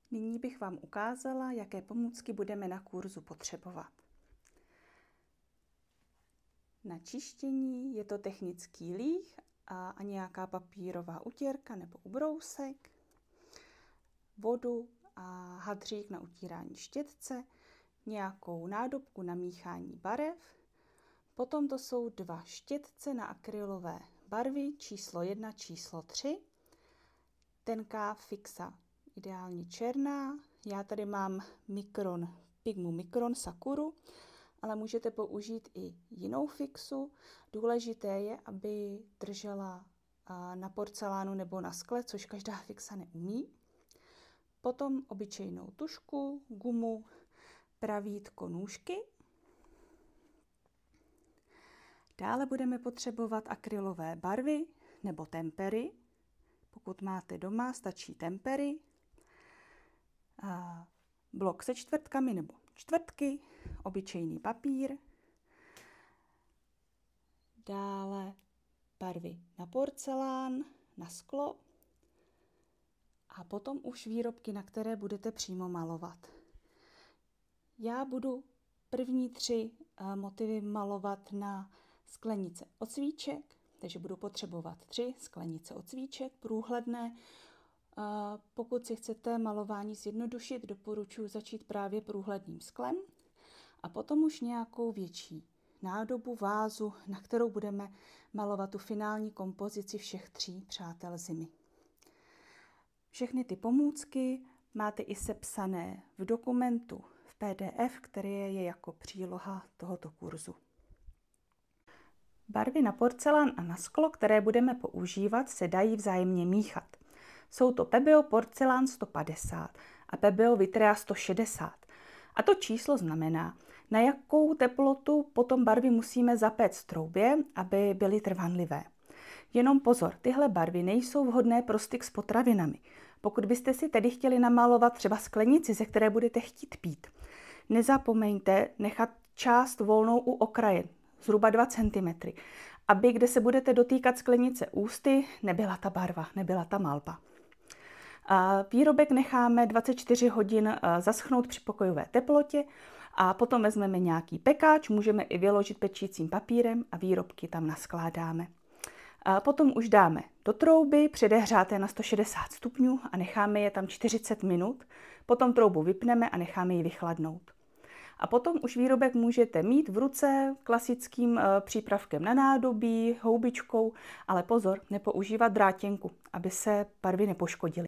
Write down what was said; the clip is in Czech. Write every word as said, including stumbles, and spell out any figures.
Nyní bych vám ukázala, jaké pomůcky budeme na kurzu potřebovat. Na čištění je to technický líh a, a nějaká papírová utěrka nebo ubrousek, vodu a hadřík na utírání štětce, nějakou nádobku na míchání barev. Potom to jsou dva štětce na akrylové barvy, číslo jedna, číslo tři, tenká fixa, ideálně černá. Já tady mám Mikron, Pigmu Mikron Sakuru, ale můžete použít i jinou fixu. Důležité je, aby držela na porcelánu nebo na skle, což každá fixa neumí. Potom obyčejnou tužku, gumu, pravítko, nůžky. Dále budeme potřebovat akrylové barvy nebo tempery. Pokud máte doma, stačí tempery. Blok se čtvrtkami nebo čtvrtky, obyčejný papír. Dále barvy na porcelán, na sklo. A potom už výrobky, na které budete přímo malovat. Já budu první tři motivy malovat na sklenice od svíček, takže budu potřebovat tři sklenice od svíček, průhledné. Pokud si chcete malování zjednodušit, doporučuji začít právě průhledným sklem a potom už nějakou větší nádobu, vázu, na kterou budeme malovat tu finální kompozici všech tří přátel zimy. Všechny ty pomůcky máte i sepsané v dokumentu v P D F, který je jako příloha tohoto kurzu. Barvy na porcelán a na sklo, které budeme používat, se dají vzájemně míchat. Jsou to Pebeo porcelán sto padesát a Pebeo Vitrea sto šedesát. A to číslo znamená, na jakou teplotu potom barvy musíme zapéct v troubě, aby byly trvanlivé. Jenom pozor, tyhle barvy nejsou vhodné pro styk s potravinami. Pokud byste si tedy chtěli namalovat třeba sklenici, ze které budete chtít pít, nezapomeňte nechat část volnou u okraje, zhruba dva centimetry, aby kde se budete dotýkat sklenice ústy, nebyla ta barva, nebyla ta malba. Výrobek necháme dvacet čtyři hodin zaschnout při pokojové teplotě a potom vezmeme nějaký pekáč, můžeme i vyložit pečícím papírem a výrobky tam naskládáme. A potom už dáme do trouby, předehřáté na sto šedesát stupňů a necháme je tam čtyřicet minut. Potom troubu vypneme a necháme ji vychladnout. A potom už výrobek můžete mít v ruce klasickým přípravkem na nádobí, houbičkou, ale pozor, nepoužívat drátěnku, aby se barvy nepoškodily.